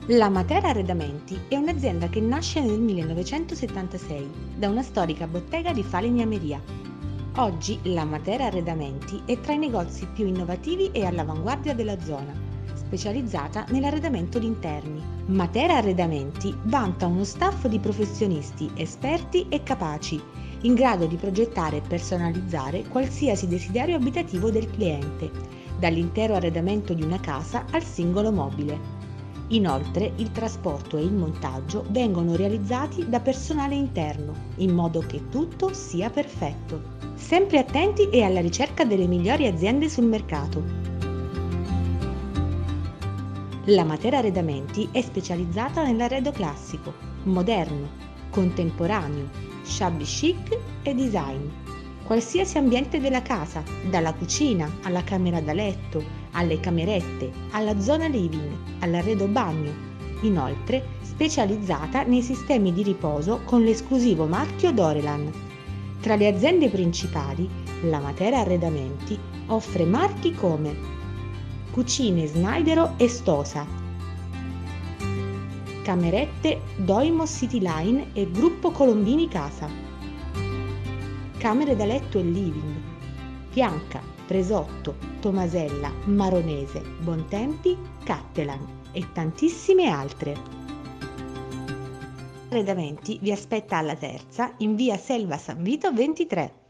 La Matera Arredamenti è un'azienda che nasce nel 1976 da una storica bottega di Falegnameria. Oggi la Matera Arredamenti è tra i negozi più innovativi e all'avanguardia della zona, specializzata nell'arredamento di interni. Matera Arredamenti vanta uno staff di professionisti esperti e capaci, in grado di progettare e personalizzare qualsiasi desiderio abitativo del cliente, dall'intero arredamento di una casa al singolo mobile. Inoltre il trasporto e il montaggio vengono realizzati da personale interno, in modo che tutto sia perfetto. Sempre attenti e alla ricerca delle migliori aziende sul mercato. La Matera Arredamenti è specializzata nell'arredo classico, moderno, contemporaneo, shabby chic e design. Qualsiasi ambiente della casa, dalla cucina alla camera da letto, alle camerette, alla zona living, all'arredo bagno. Inoltre specializzata nei sistemi di riposo con l'esclusivo marchio Dorelan. Tra le aziende principali, la Matera Arredamenti offre marchi come Cucine Snaidero e Stosa, Camerette Doimo City Line e Gruppo Colombini Casa, camere da letto e living, Pianca, Presotto, Tomasella, Maronese, Bontempi, Cattelan e tantissime altre. Arredamenti vi aspetta alla Terza in via Selva San Vito 23.